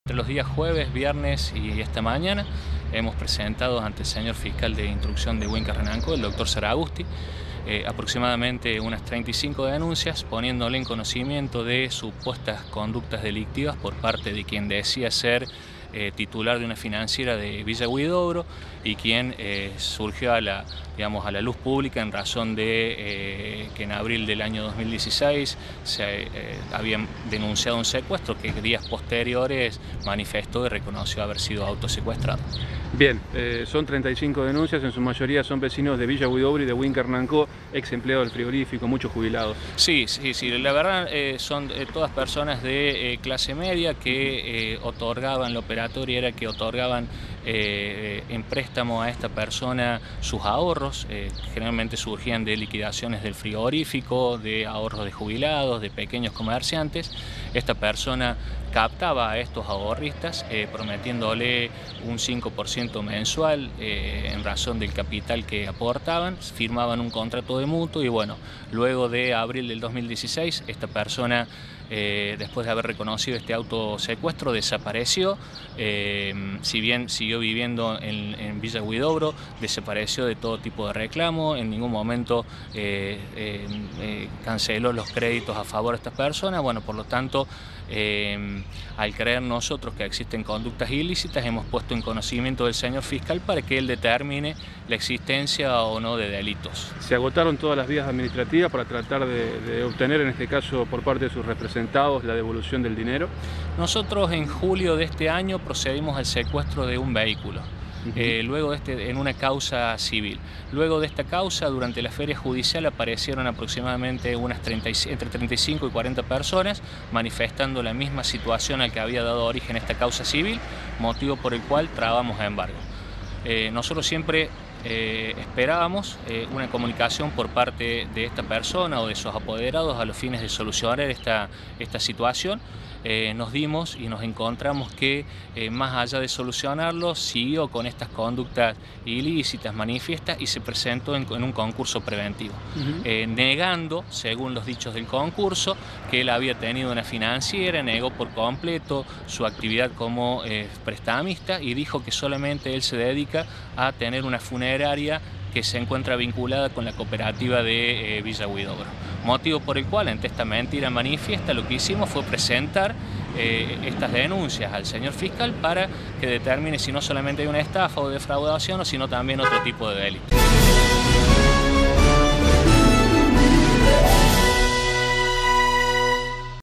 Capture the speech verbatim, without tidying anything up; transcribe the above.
Entre los días jueves, viernes y esta mañana hemos presentado ante el señor fiscal de instrucción de Huinca Renanco, el doctor Saragusti, eh, aproximadamente unas treinta y cinco denuncias, poniéndole en conocimiento de supuestas conductas delictivas por parte de quien decía ser eh, titular de una financiera de Villa Huidobro y quien eh, surgió a la, digamos, a la luz pública en razón de eh, que en abril del año dos mil dieciséis se eh, habían denunciado un secuestro que días posteriores manifestó y reconoció haber sido autosecuestrado. Bien, eh, son treinta y cinco denuncias, en su mayoría son vecinos de Villa Huidobro y de Huinca Renanco, ex empleados del frigorífico, muchos jubilados. Sí, sí, sí, la verdad eh, son eh, todas personas de eh, clase media que eh, otorgaban, la operatoria era que otorgaban eh, en préstamo a esta persona sus ahorros, eh, generalmente surgían de liquidaciones del frigorífico, de ahorros de jubilados, de pequeños comerciantes. Esta persona captaba a estos ahorristas eh, prometiéndole un cinco por ciento mensual eh, en razón del capital que aportaban, firmaban un contrato de mutuo y bueno, luego de abril del dos mil dieciséis esta persona, eh, después de haber reconocido este autosecuestro, desapareció, eh, si bien siguió viviendo en, en Villa Huidobro, desapareció de todo tipo de reclamo, en ningún momento eh, eh, eh, canceló los créditos a favor de estas personas, bueno, por lo tanto, Eh, al creer nosotros que existen conductas ilícitas, hemos puesto en conocimiento del señor fiscal para que él determine la existencia o no de delitos. ¿Se agotaron todas las vías administrativas para tratar de, de obtener, en este caso por parte de sus representados, la devolución del dinero? Nosotros en julio de este año procedimos al secuestro de un vehículo. Eh, luego de este, en una causa civil. Luego de esta causa, durante la feria judicial aparecieron aproximadamente unas treinta, entre treinta y cinco y cuarenta personas manifestando la misma situación a que había dado origen esta causa civil, motivo por el cual trabamos a embargo. Eh, nosotros siempre eh, esperábamos eh, una comunicación por parte de esta persona o de sus apoderados a los fines de solucionar esta, esta situación. Eh, nos dimos y nos encontramos que eh, más allá de solucionarlo, siguió con estas conductas ilícitas, manifiestas y se presentó en, en un concurso preventivo, uh-huh. eh, negando, según los dichos del concurso, que él había tenido una financiera, negó por completo su actividad como eh, prestamista y dijo que solamente él se dedica a tener una funeraria que se encuentra vinculada con la cooperativa de eh, Villa Huidobro. Motivo por el cual, ante esta mentira manifiesta, lo que hicimos fue presentar eh, estas denuncias al señor fiscal para que determine si no solamente hay una estafa o defraudación, sino también otro tipo de delito.